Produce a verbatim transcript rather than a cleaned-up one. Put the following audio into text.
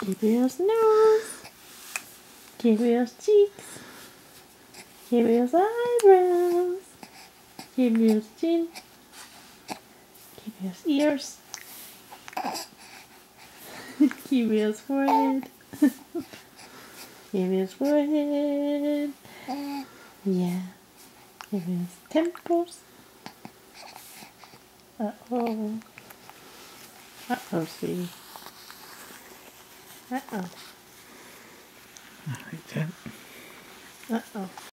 Gabriel's nose. Gabriel's cheeks. Gabriel's eyebrows. Gabriel's chin. Gabriel's ears. Gabriel's forehead. Gabriel's forehead. Yeah. Gabriel's temples. Uh-oh. Uh-oh, sweetie. Uh-oh. Like that. Uh-oh.